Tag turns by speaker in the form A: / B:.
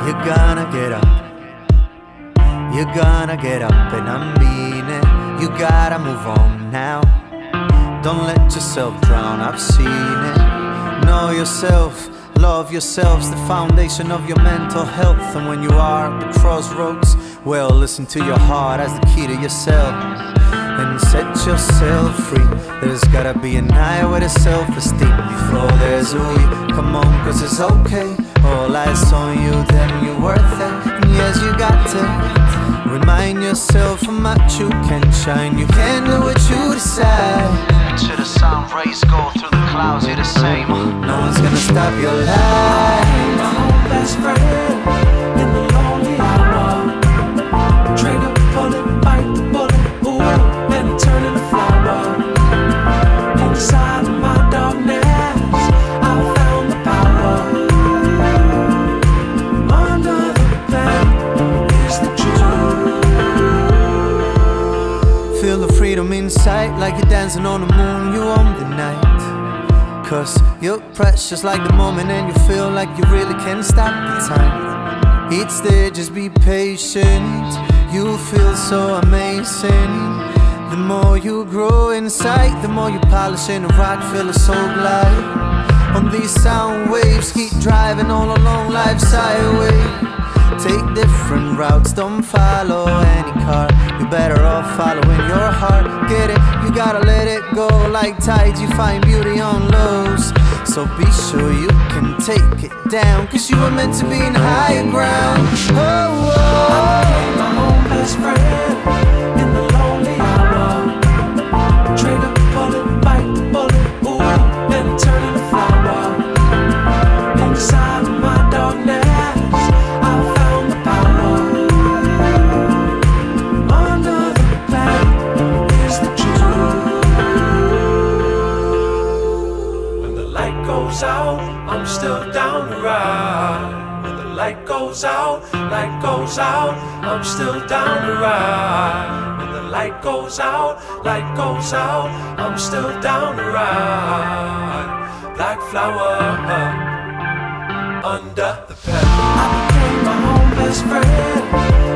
A: You're gonna get up. You're gonna get up, and I mean it. You gotta move on now. Don't let yourself drown, I've seen it. Know yourself, love yourself's the foundation of your mental health. And when you are at the crossroads, well, listen to your heart as the key to yourself. And set yourself free. There's gotta be a night with a self-esteem before there's a we. Come on, cause it's okay. All eyes on you, then you're worth it. And yes, you got to remind yourself how much you can shine. You can do what you decide. To the sun rays go through the clouds, you're the same. No one's gonna stop your life.
B: My own best friend in the lonely hour. Trade a bullet, bite the bullet, ooh, and turn into flower. Inside of my darkness, I found the power. Under the bed is the truth.
A: Feel the freedom inside, like you're dancing on the moon, you own the night. Cause you're precious like the moment, and you feel like you really can't stop the time. Each day, just be patient. You'll feel so amazing. The more you grow inside, the more you polish in the rock, feel it so glide. On these sound waves, keep driving all along life's highway. Take different routes, don't follow any car. You're better off following your heart. Get it? You gotta let it go. Like tides, you find beauty on lows. So be sure you can take it down, cause you were meant to be in higher ground. Oh, oh.
B: I became my own best friend in the lonely hour. Trade a bullet, bite the bullet, ooh, and turn into flower. Inside of my darkness, I found the power. Under the bed is the truth. When the light goes out, I'm still down to ride. When the light goes out, I'm still down to ride. When the light goes out, I'm still down to ride. Black flower under the pen. I became my own best friend